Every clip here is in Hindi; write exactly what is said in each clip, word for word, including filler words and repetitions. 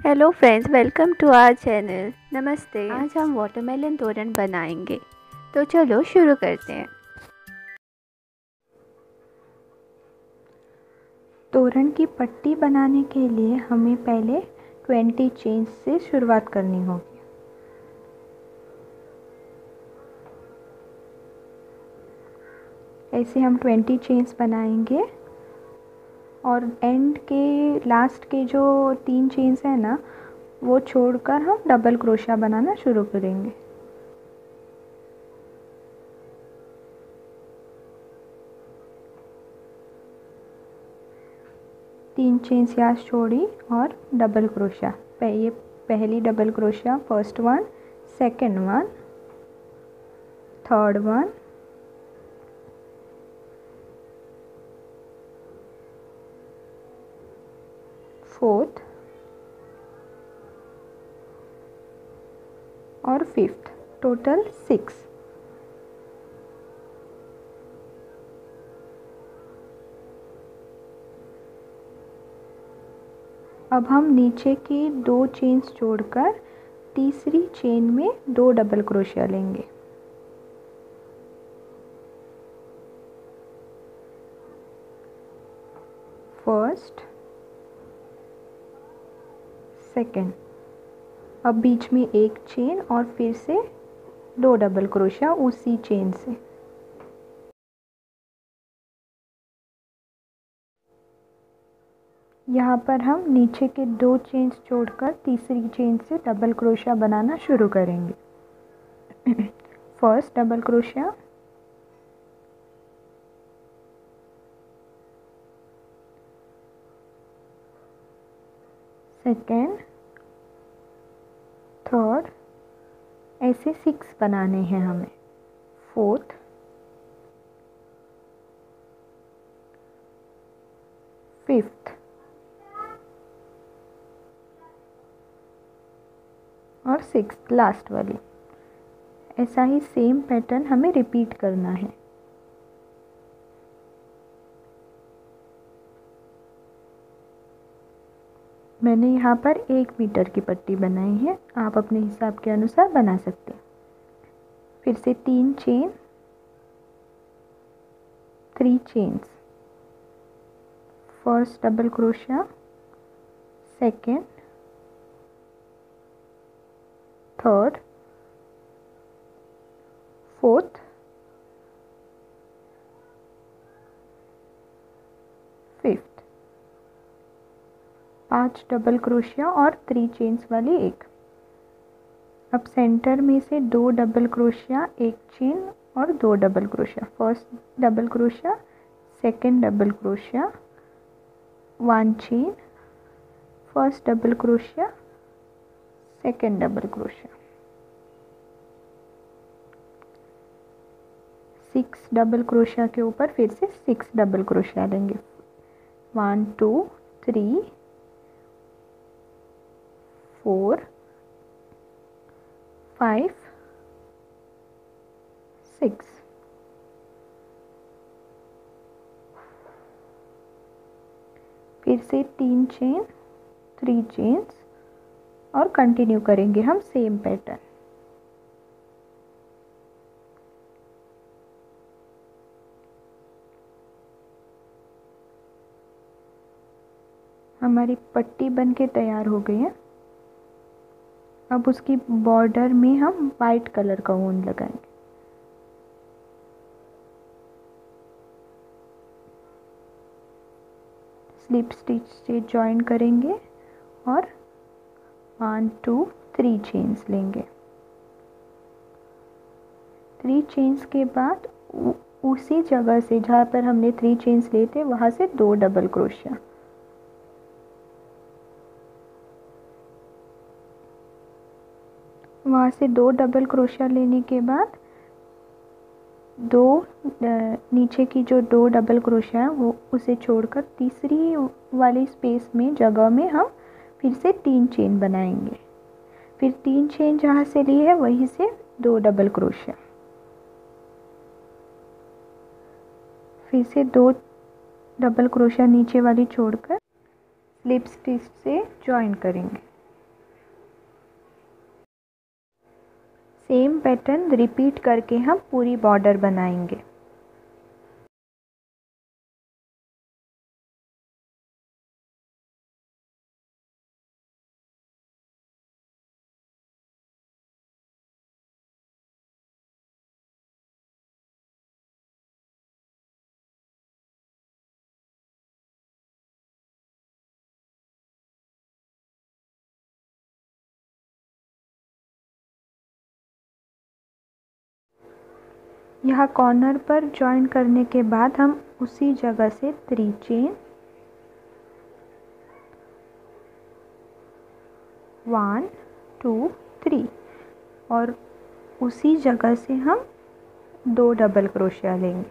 Hello friends, welcome to our channel. नमस्ते। आज हम वाटरमेलन तोरण बनाएंगे, तो चलो शुरू करते हैं। तोरण की पट्टी बनाने के लिए हमें पहले ट्वेंटी चेन्स से शुरुआत करनी होगी। ऐसे हम ट्वेंटी चेन्स बनाएंगे और एंड के लास्ट के जो तीन चेन्स हैं ना, वो छोड़कर हम डबल क्रोशिया बनाना शुरू करेंगे। तीन चेन्स यहाँ छोड़ी और डबल क्रोशिया। ये पहली double crochet, first one, second one, third one, fourth और फिफ्थ, टोटल सिक्स। अब हम नीचे की दो चेन्स जोड़कर तीसरी चेन में दो डबल क्रोशिया लेंगे। फर्स्ट, सेकेंड, अब बीच में एक चेन और फिर से दो डबल क्रोशिया उसी चेन से। यहाँ पर हम नीचे के दो चेन्स जोड़कर तीसरी चेन से डबल क्रोशिया बनाना शुरू करेंगे। First double crochet, second, third, ऐसे सिक्स बनाने हैं हमें। फोर्थ, फिफ्थ और सिक्स, लास्ट वाली। ऐसा ही सेम पैटर्न हमें रिपीट करना है। मैंने यहाँ पर एक मीटर की पट्टी बनाई है, आप अपने हिसाब के अनुसार बना सकते हैं। फिर से तीन chain, three chains, first double crochet, second, third, fourth, fifth, पांच डबल क्रोशिया और थ्री चेन्स वाली एक। अब सेंटर में से दो डबल क्रोशिया, एक चेन और दो double crochet. First double crochet, second double crochet, one chain, first double crochet, second double crochet, six double crochet के ऊपर फिर से सिक्स डबल क्रोशिया लेंगे। One, two, three, four, five, six. फिर से तीन चेन, थ्री चेन्स और कंटिन्यू करेंगे हम सेम पैटर्न। हमारी पट्टी बनके तैयार हो गई है। अब उसकी बॉर्डर में हम वाइट कलर का ऊन लगाएंगे। स्लिप स्टिच से जॉइन करेंगे और वन, टू, थ्री चेन्स लेंगे। थ्री चेन्स के बाद उसी जगह से जहाँ पर हमने थ्री चेन्स लिए थे वहाँ से दो डबल क्रोशिया। वहाँ से दो डबल क्रोशिया लेने के बाद दो नीचे की जो दो डबल क्रोशिया है वो उसे छोड़कर तीसरी वाली स्पेस में जगह में हम फिर से तीन चेन बनाएंगे। फिर तीन चेन जहाँ से ली है वहीं से दो डबल क्रोशिया, फिर से दो डबल क्रोशिया नीचे वाली छोड़कर स्लिप स्टिच से जॉइन करेंगे। सेम पैटर्न रिपीट करके हम पूरी बॉर्डर बनाएंगे। यहाँ कॉर्नर पर जॉइन करने के बाद हम उसी जगह से three chain, one two three, और उसी जगह से हम दो डबल क्रोशिया लेंगे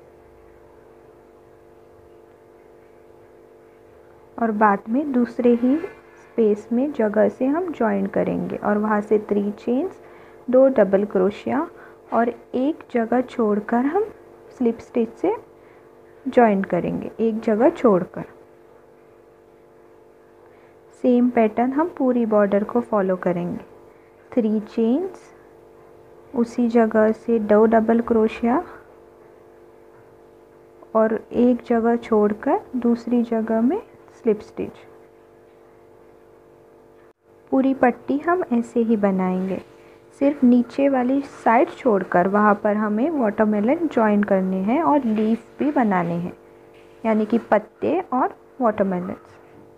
और बाद में दूसरे ही स्पेस में जगह से हम जॉइन करेंगे और वहाँ से थ्री चेन्स, दो डबल क्रोशिया और एक जगह छोड़कर हम स्लिप स्टिच से जॉइन करेंगे, एक जगह छोड़कर। सेम पैटर्न हम पूरी बॉर्डर को फॉलो करेंगे। थ्री चेन्स, उसी जगह से दो डबल क्रोशिया और एक जगह छोड़कर दूसरी जगह में स्लिप स्टिच। पूरी पट्टी हम ऐसे ही बनाएंगे, सिर्फ नीचे वाली साइड छोड़कर वहाँ पर हमें वाटरमेलन जॉइन करने हैं और लीफ भी बनाने हैं, यानी कि पत्ते और वाटरमेलन्स।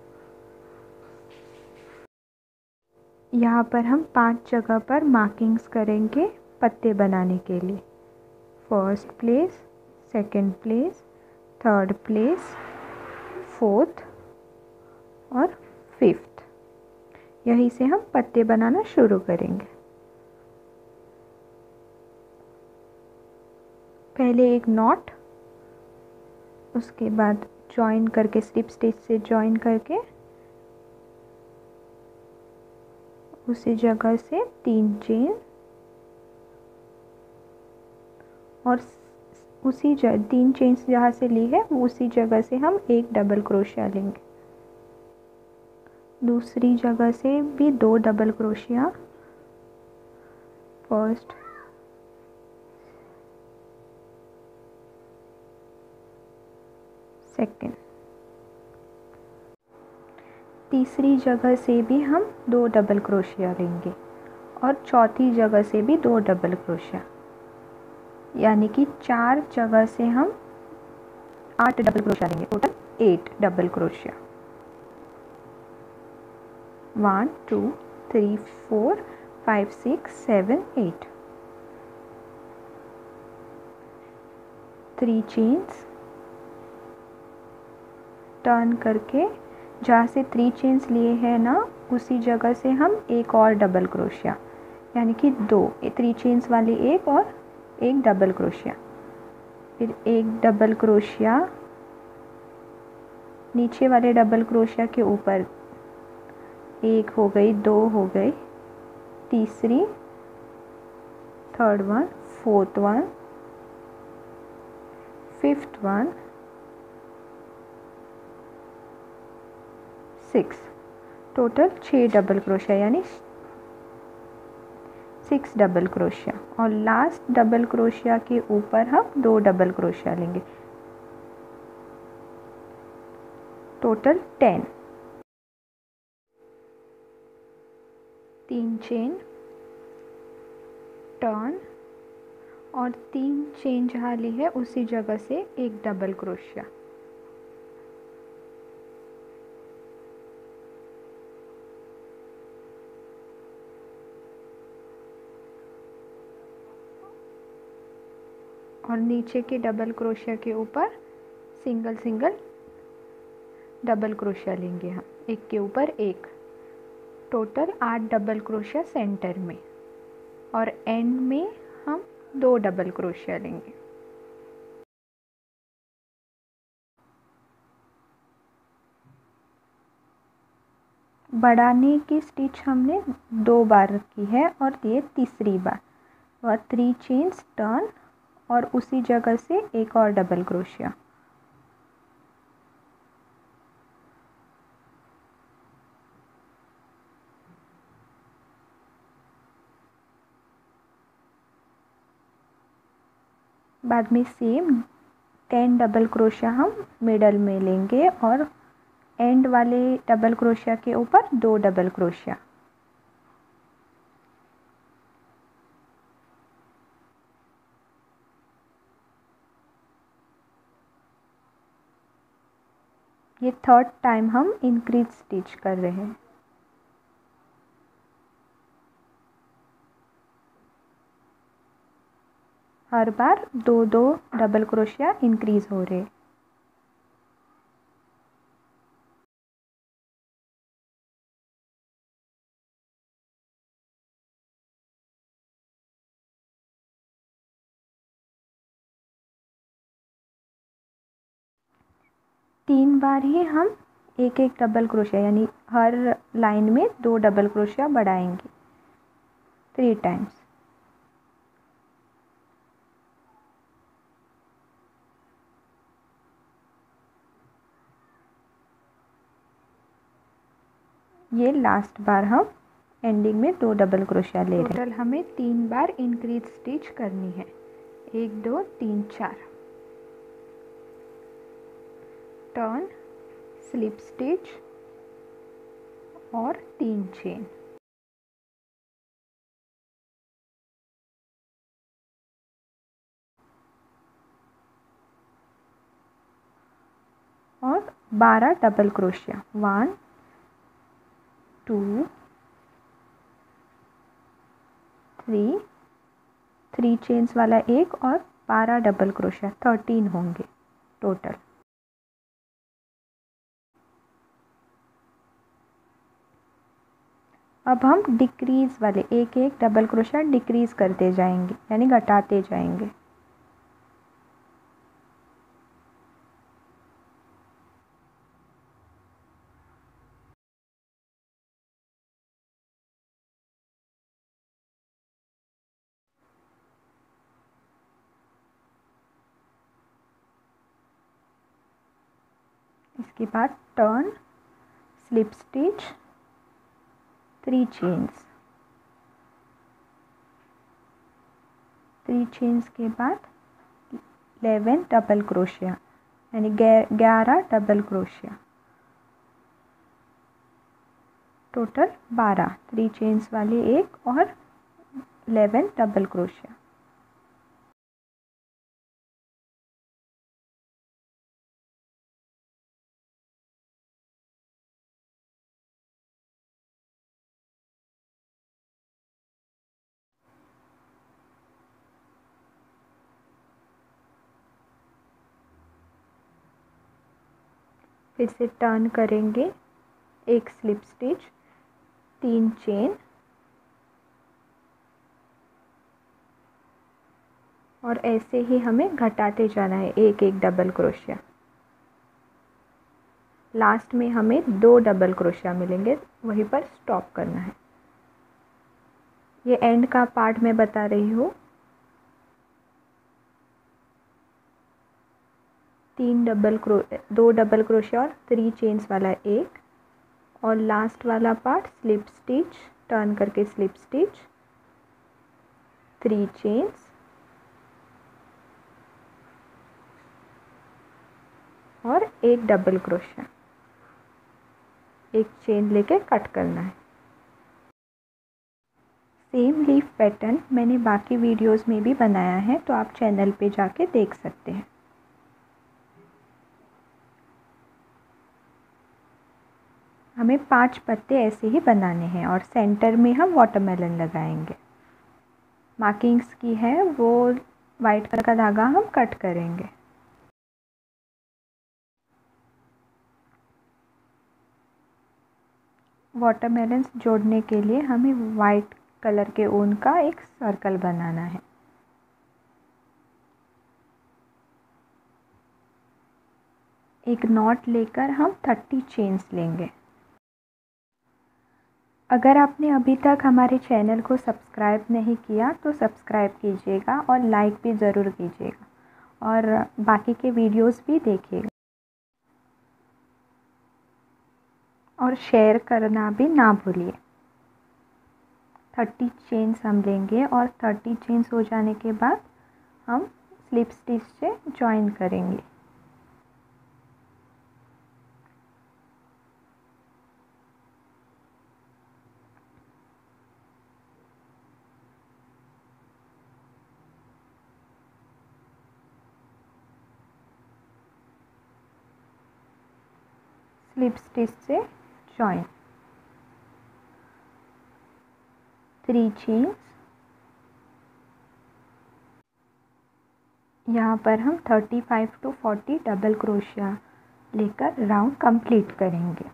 यहाँ पर हम पांच जगह पर मार्किंग्स करेंगे पत्ते बनाने के लिए। First place, second place, third place, fourth और फिफ्थ। यहीं से हम पत्ते बनाना शुरू करेंगे। पहले एक नॉट, उसके बाद जॉइन करके स्लिप स्टिच से जॉइन करके उसी जगह से तीन चेन और उसी जगह तीन चेन जहाँ से ली है उसी जगह से हम एक डबल क्रोशिया लेंगे। दूसरी जगह से भी दो डबल क्रोशिया, फर्स्ट सेकेंड। तीसरी जगह से भी हम दो डबल क्रोशिया लेंगे और चौथी जगह से भी दो डबल क्रोशिया, यानी कि चार जगह से हम आठ डबल क्रोशिया लेंगे, total eight double crochet. One two three four five six seven eight. Three chains, turn करके जहाँ से थ्री चेन्स लिए हैं ना उसी जगह से हम एक और डबल क्रोशिया, यानी कि दो थ्री चेन्स वाली एक और एक डबल क्रोशिया, फिर एक डबल क्रोशिया नीचे वाले डबल क्रोशिया के ऊपर, एक हो गई, दो हो गई, तीसरी, third one, fourth one, fifth one, six. Total छः डबल क्रोशिया यानी सिक्स डबल क्रोशिया और लास्ट डबल क्रोशिया के ऊपर हम दो डबल क्रोशिया लेंगे, टोटल टेन। तीन चेन, टर्न और तीन चेन जहाँ ली है उसी जगह से एक डबल क्रोशिया। और नीचे के डबल क्रोशिया के ऊपर सिंगल सिंगल डबल क्रोशिया लेंगे हम, एक के ऊपर एक, टोटल आठ डबल क्रोशिया सेंटर में और एंड में हम दो डबल क्रोशिया लेंगे। बढ़ाने की स्टिच हमने दो बार की है और ये तीसरी बार, और थ्री चेन्स, टर्न और उसी जगह से एक और डबल क्रोशिया। बाद में सेम टेन डबल क्रोशिया हम मिडल में लेंगे और एंड वाले डबल क्रोशिया के ऊपर दो डबल क्रोशिया। ये थर्ड टाइम हम इंक्रीज स्टिच कर रहे हैं। हर बार दो दो डबल क्रोशिया इंक्रीज हो रहे। तीन बार ही हम एक एक डबल क्रोशिया यानी हर लाइन में दो डबल क्रोशिया बढ़ाएंगे, थ्री टाइम्स। ये लास्ट बार हम एंडिंग में दो डबल क्रोशिया ले रहे हैं। टोटल हमें तीन बार इंक्रीज स्टिच करनी है, एक दो तीन चार। टर्न, स्लिप स्टिच और तीन चेन। और बारह double crochet, one two three, three chains वाला एक और बारह डबल क्रोशिया, थर्टीन होंगे टोटल। अब हम डिक्रीज वाले एक एक डबल क्रोशिया डिक्रीज करते जाएंगे यानी घटाते जाएंगे। इसके बाद turn, slip stitch, three chains, three chains के बाद इलेवन डबल क्रोशिया यानी ग्यारह डबल क्रोशिया, टोटल बारह, थ्री चेन्स वाले एक और इलेवन डबल क्रोशिया। फिर से टर्न करेंगे, एक स्लिप स्टिच, तीन चेन और ऐसे ही हमें घटाते जाना है एक एक डबल क्रोशिया। लास्ट में हमें दो डबल क्रोशिया मिलेंगे, वहीं पर स्टॉप करना है। ये एंड का पार्ट मैं बता रही हूँ। तीन डबल क्रो दो डबल क्रोशिया और थ्री चेन्स वाला एक, और लास्ट वाला पार्ट स्लिप स्टिच, टर्न करके स्लिप स्टिच, थ्री चेन्स और एक डबल क्रोशिया, एक चेन लेके कट करना है। सेम लीफ पैटर्न मैंने बाकी वीडियोस में भी बनाया है, तो आप चैनल पे जाके देख सकते हैं। हमें पांच पत्ते ऐसे ही बनाने हैं और सेंटर में हम वाटरमेलन लगाएंगे। मार्किंग्स की है वो वाइट कलर का धागा हम कट करेंगे। वाटरमेलन्स जोड़ने के लिए हमें वाइट कलर के ऊन का एक सर्कल बनाना है। एक नॉट लेकर हम थर्टी चेन्स लेंगे। अगर आपने अभी तक हमारे चैनल को सब्सक्राइब नहीं किया तो सब्सक्राइब कीजिएगा और लाइक भी ज़रूर कीजिएगा और बाकी के वीडियोस भी देखिएगा और शेयर करना भी ना भूलिए। थर्टी चेन्स हम लेंगे और थर्टी चेन्स हो जाने के बाद हम स्लिप स्टिच से जॉइन करेंगे। स्लिप स्टिच से जॉइन, थ्री चेन्स, यहाँ पर हम thirty five to forty double crochet लेकर राउंड कंप्लीट करेंगे।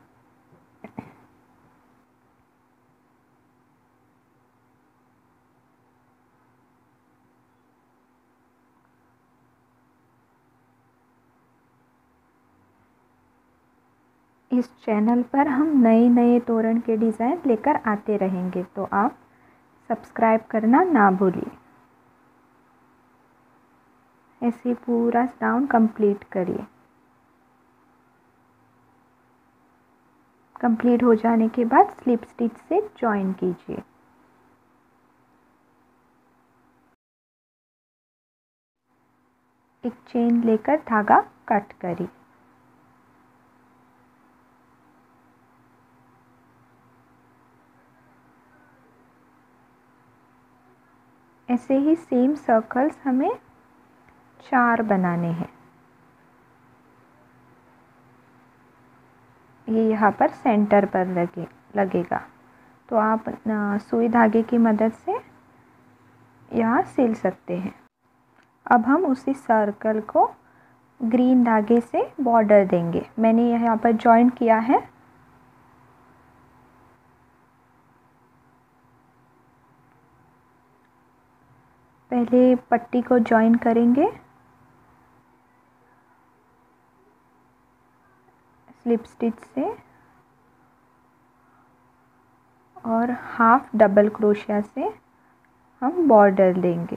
इस चैनल पर हम नए नए तोरण के डिज़ाइन लेकर आते रहेंगे, तो आप सब्सक्राइब करना ना भूलिए। ऐसे पूरा राउंड कंप्लीट करिए। कंप्लीट हो जाने के बाद स्लिप स्टिच से जॉइन कीजिए। एक चेन लेकर धागा कट करिए। ऐसे ही सेम सर्कल्स हमें चार बनाने हैं। ये यहाँ पर सेंटर पर लगे लगेगा, तो आप सुई धागे की मदद से यहाँ सिल सकते हैं। अब हम उसी सर्कल को ग्रीन धागे से बॉर्डर देंगे। मैंने यहाँ पर जॉइन किया है। पहले पट्टी को जॉइन करेंगे, स्लिप स्टिच से, और हाफ डबल क्रोशिया से हम बॉर्डर देंगे।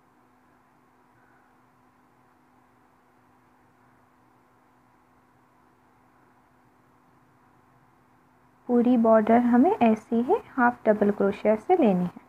पूरी बॉर्डर हमें ऐसी ही हाफ डबल क्रोशिया से लेनी है।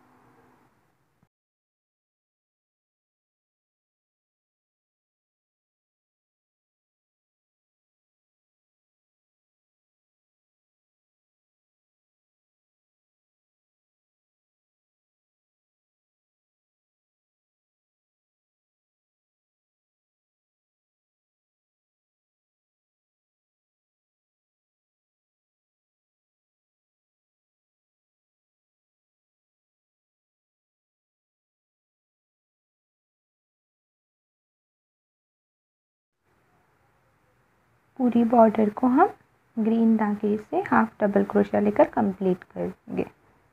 पूरी बॉर्डर को हम ग्रीन धागे से हाफ डबल क्रोशिया लेकर कंप्लीट करेंगे।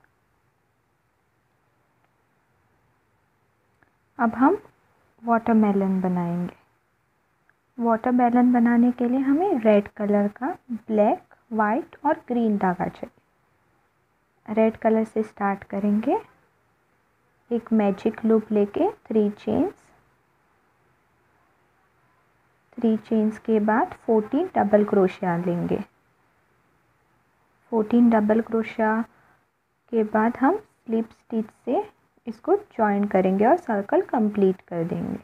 अब हम वाटरमेलन बनाएंगे। वाटरमेलन बनाने के लिए हमें रेड कलर का ब्लैक, वाइट और ग्रीन धागा चाहिए। रेड कलर से स्टार्ट करेंगे। एक मैजिक लूप लेके थ्री चेन्स, थ्री चेन्स के बाद फोर्टीन डबल क्रोशिया लेंगे। फोर्टीन डबल क्रोशिया के बाद हम स्लिप स्टिच से इसको जॉइन करेंगे और सर्कल कंप्लीट कर देंगे।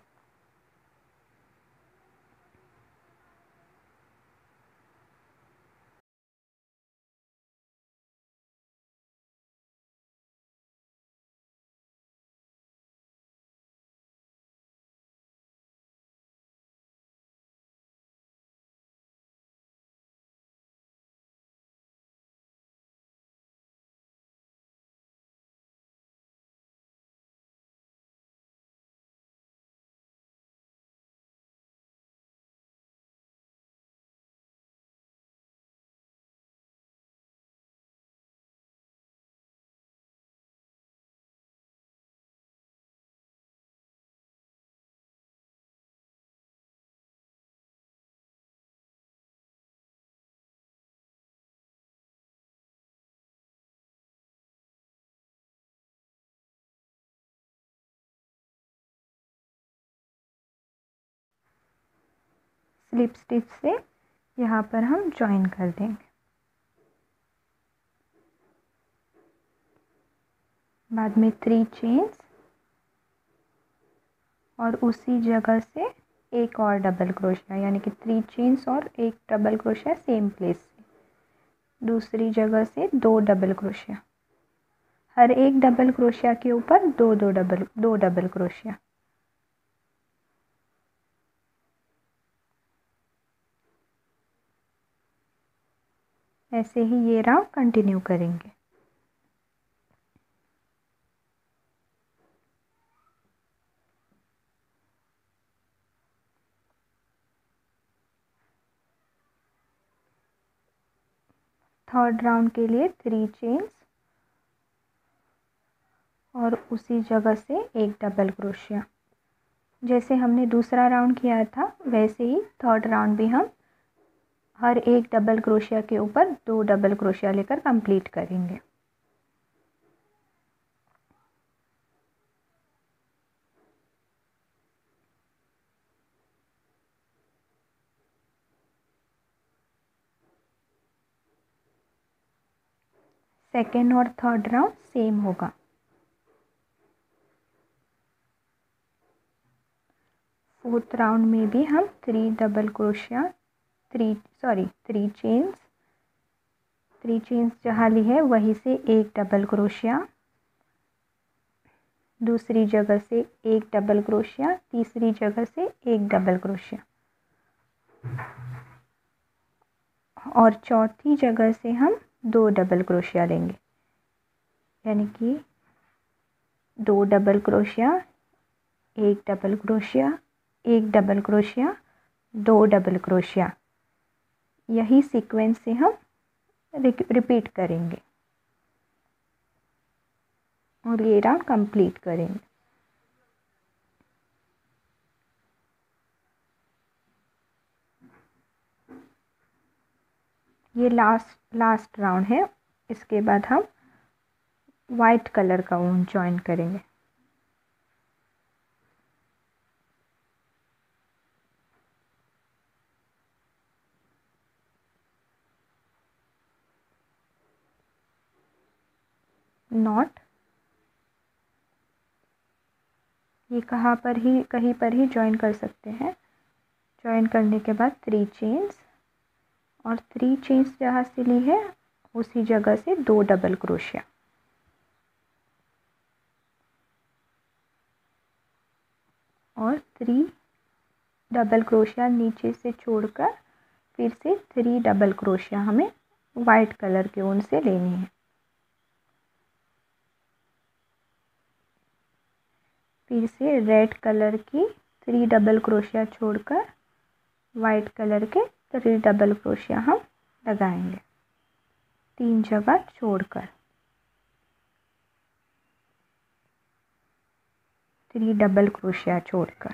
स्लिप स्टिच से यहाँ पर हम जॉइन कर देंगे। बाद में थ्री चेन्स, और उसी जगह से एक और डबल क्रोशिया, यानी कि थ्री चेन्स और एक डबल क्रोशिया सेम प्लेस से, दूसरी जगह से दो डबल क्रोशिया, हर एक डबल क्रोशिया के ऊपर दो दो डबल दो डबल क्रोशिया। ऐसे ही ये राउंड कंटिन्यू करेंगे। थर्ड राउंड के लिए थ्री चेन्स और उसी जगह से एक डबल क्रोशिया। जैसे हमने दूसरा राउंड किया था वैसे ही थर्ड राउंड भी हम हर एक डबल क्रोशिया के ऊपर दो डबल क्रोशिया लेकर कंप्लीट करेंगे। सेकेंड और थर्ड राउंड सेम होगा। फोर्थ राउंड में भी हम three double crochet three sorry three chains three chains जहाँ ली है वहीं से एक डबल क्रोशिया, दूसरी जगह से एक डबल क्रोशिया, तीसरी जगह से एक डबल क्रोशिया और चौथी जगह से हम दो डबल क्रोशिया लेंगे, यानी कि दो डबल क्रोशिया, एक डबल क्रोशिया, एक डबल क्रोशिया, दो डबल क्रोशिया। यही सीक्वेंस से हम रिपीट करेंगे और ये राउंड कंप्लीट करेंगे। ये लास्ट लास्ट राउंड है। इसके बाद हम वाइट कलर का ऊन जॉइन करेंगे। नॉट ये कहाँ पर ही कहीं पर ही जॉइन कर सकते हैं। जॉइन करने के बाद थ्री चेन्स और थ्री चेन्स जहाँ से ली है उसी जगह से दो डबल क्रोशिया और थ्री डबल क्रोशिया नीचे से छोड़कर फिर से थ्री डबल क्रोशिया हमें वाइट कलर के ऊन से लेनी है। फिर से रेड कलर की थ्री डबल क्रोशिया छोड़कर वाइट कलर के थ्री डबल क्रोशिया हम लगाएंगे, तीन जगह छोड़कर थ्री डबल क्रोशिया छोड़कर।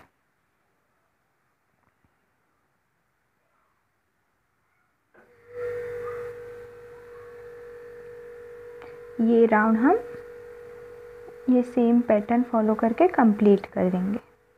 ये राउंड हम ये सेम पैटर्न फॉलो करके कंप्लीट करेंगे।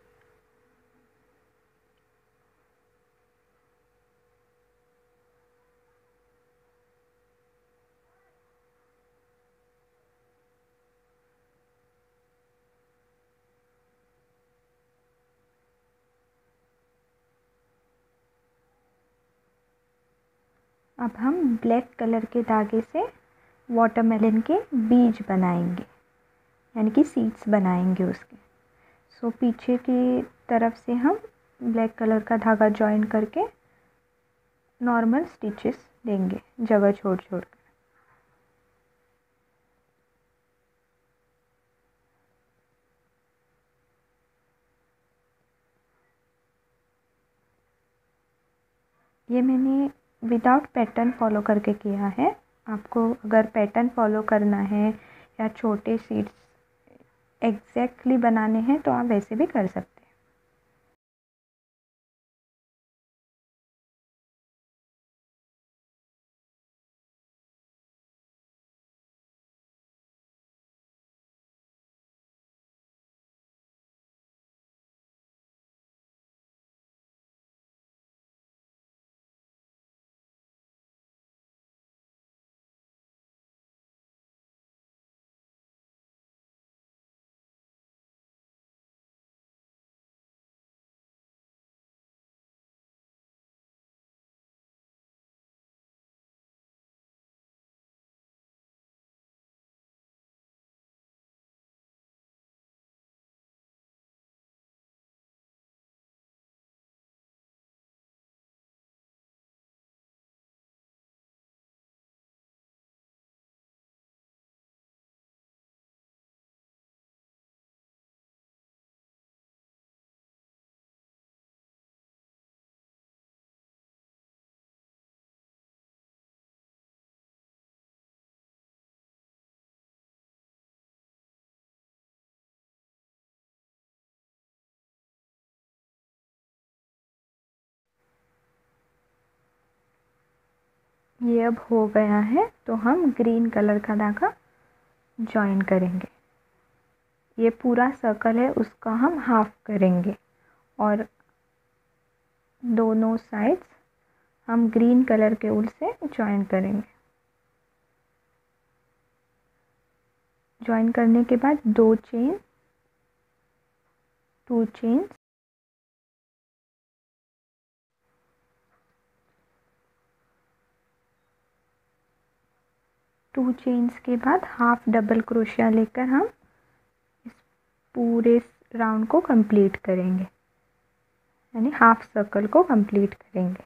अब हम ब्लैक कलर के धागे से वाटरमेलन के बीज बनाएंगे, यानी कि सीड्स बनाएंगे उसके। सो पीछे की तरफ से हम ब्लैक कलर का धागा जॉइन करके नॉर्मल स्टिचेस देंगे जगह छोड़ छोड़ कर। ये मैंने विदाउट पैटर्न फॉलो करके किया है। आपको अगर पैटर्न फॉलो करना है या छोटे सीड्स एग्जैक्टली बनाने हैं तो आप वैसे भी कर सकते हैं। ये अब हो गया है, तो हम ग्रीन कलर का धागा जॉइन करेंगे। ये पूरा सर्कल है उसका हम हाफ करेंगे और दोनों साइड्स हम ग्रीन कलर के ऊल से जॉइन करेंगे। जॉइन करने के बाद दो chain, two chains, two chains के बाद हाफ डबल क्रोशिया लेकर हम इस पूरे राउंड को कंप्लीट करेंगे, यानी हाफ सर्कल को कंप्लीट करेंगे।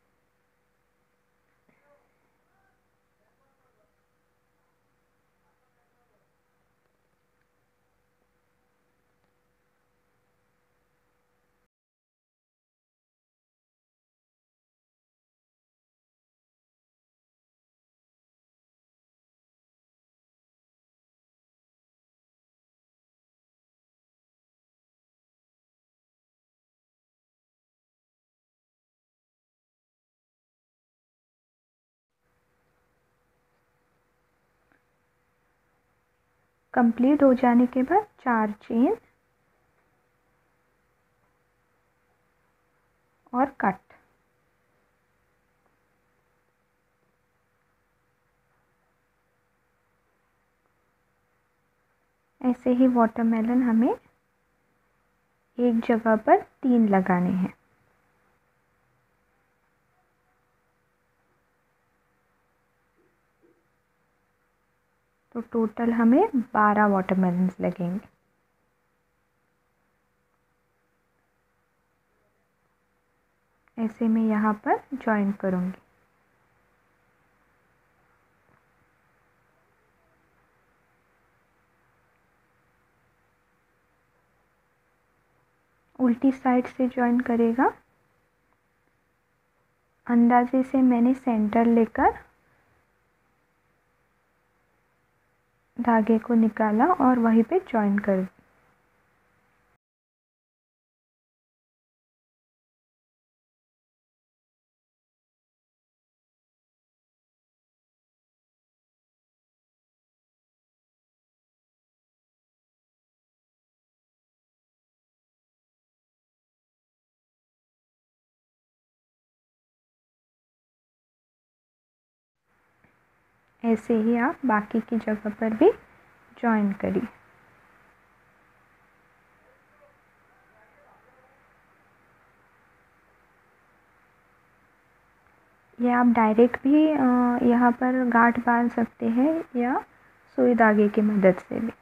कंप्लीट हो जाने के बाद चार चेन और कट। ऐसे ही वाटरमेलन हमें एक जगह पर तीन लगाने हैं। तो टोटल हमें बारह वाटरमेलन्स लगेंगे। ऐसे मैं यहाँ पर जॉइन करूँगी। उल्टी साइड से जॉइन करेगा। अंदाजे से मैंने सेंटर लेकर धागे को निकाला और वहीं पे जॉइन कर। ऐसे ही आप बाकी की जगह पर भी जॉइन करिए। ये आप डायरेक्ट भी यहाँ पर गांठ बांध सकते हैं या सुई धागे की मदद से भी।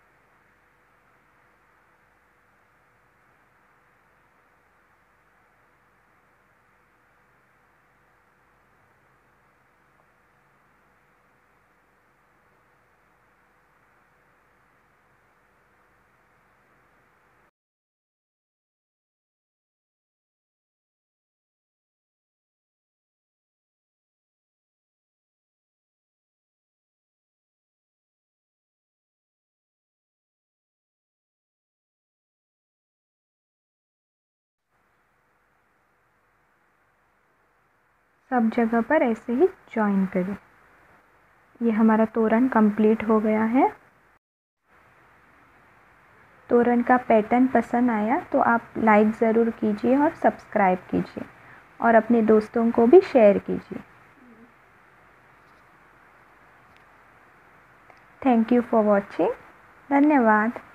सब जगह पर ऐसे ही जॉइन करें। ये हमारा तोरण कंप्लीट हो गया है। तोरण का पैटर्न पसंद आया तो आप लाइक ज़रूर कीजिए और सब्सक्राइब कीजिए और अपने दोस्तों को भी शेयर कीजिए। Thank you for watching. धन्यवाद।